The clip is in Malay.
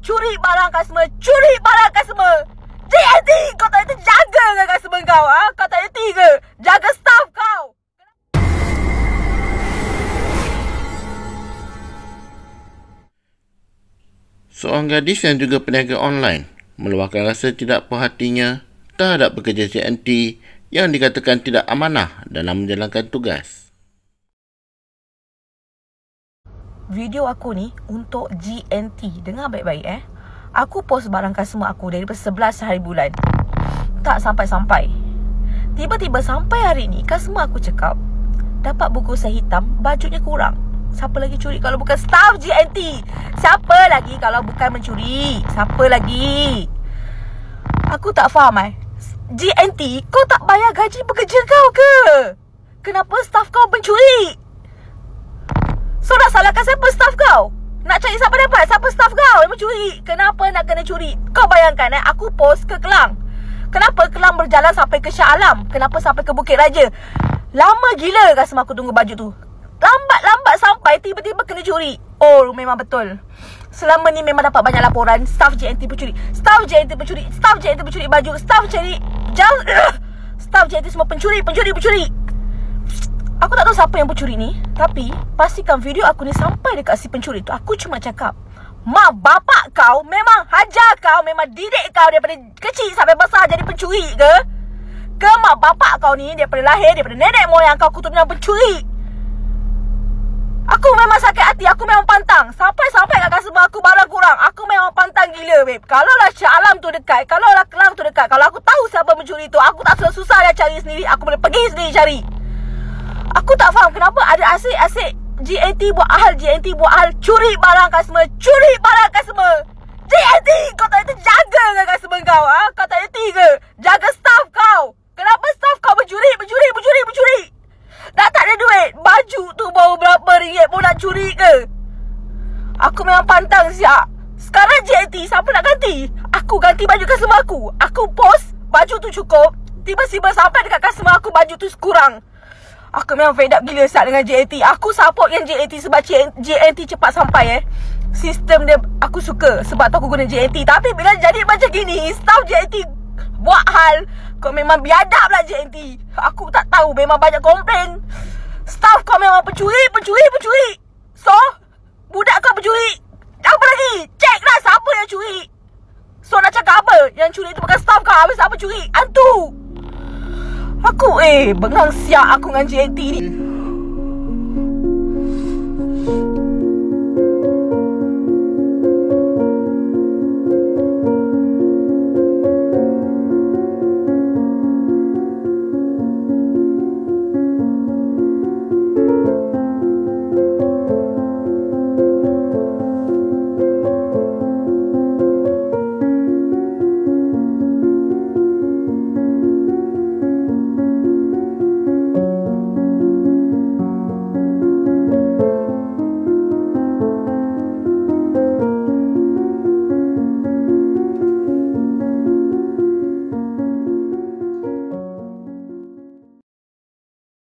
curi barang customer, curi barang customer. JNT, kau tak boleh jaga ke customer kau? Kau tak boleh ke jaga staff kau? Seorang gadis yang juga peniaga online meluahkan rasa tidak puas hatinya terhadap pekerja JNT yang dikatakan tidak amanah dalam menjalankan tugas. Video aku ni untuk JNT. Dengar baik-baik Aku post barang customer aku daripada 11 hari bulan. Tak sampai-sampai. Tiba-tiba sampai hari ni customer aku cakap dapat bungkusan hitam, bajunya kurang. Siapa lagi curi kalau bukan staff JNT? Siapa lagi kalau bukan mencuri? Siapa lagi? Aku tak faham JNT, kau tak bayar gaji pekerja kau ke? Kenapa staff kau mencuri? So nak salahkan siapa staff kau? Nak cari siapa dapat? Siapa staff kau yang mencuri? Kenapa nak kena curi? Kau bayangkan aku post ke Kelang. Kenapa Kelang berjalan sampai ke Shah Alam? Kenapa sampai ke Bukit Raja? Lama gila customer aku tunggu baju tu. Lambat-lambat sampai tiba-tiba kena curi. Oh, memang betul. Selama ni memang dapat banyak laporan staff JNT pencuri. Staff JNT pencuri. Staff JNT pencuri baju. Staff JNT semua pencuri. Aku tak tahu siapa yang pencuri ni, tapi pastikan video aku ni sampai dekat si pencuri tu. Aku cuma cakap, mak bapak kau memang hajar kau, memang didik kau daripada kecil sampai besar jadi pencuri ke? Ke mak bapak kau ni daripada lahir, daripada nenek moyang kau keturunan pencuri? Aku memang sakit hati, aku memang pantang. Sampai-sampai kat customer aku barang kurang. Aku memang pantang gila, babe. Kalau lah Shah Alam tu dekat, kalau lah Kelang tu dekat, kalau aku tahu siapa mencuri tu, aku tak susah dah cari sendiri. Aku boleh pergi sendiri cari. Aku tak faham kenapa ada asyik-asyik JNT buat hal curi barang customer, curi barang customer. JNT, kau tak boleh jaga ke customer kau? Kau tak boleh ke jaga staff kau? Kenapa staff kau mencuri? Dah tak ada duit, baju tu baru berapa ringgit pun nak curi ke? Aku memang pantang siap. Sekarang JNT, siapa nak ganti? Aku ganti baju customer aku. Aku post baju tu cukup, tiba-tiba sampai dekat customer aku baju tu kurang. Aku memang fed up gila siap dengan JNT. Aku support yang JNT sebab JNT cepat sampai Sistem dia aku suka sebab tu aku guna JNT. Tapi bila jadi macam gini, staff JNT buat hal, kau memang biadab lah JNT. Aku tak tahu, memang banyak komplain. Staff kau memang pencuri. So, budak kau pencuri. Apa lagi? Check lah siapa yang curi. So nak cakap apa? Yang curi tu bukan staff kau, habis siapa curi? Hantu. Aku bengang siap aku dengan JNT ni.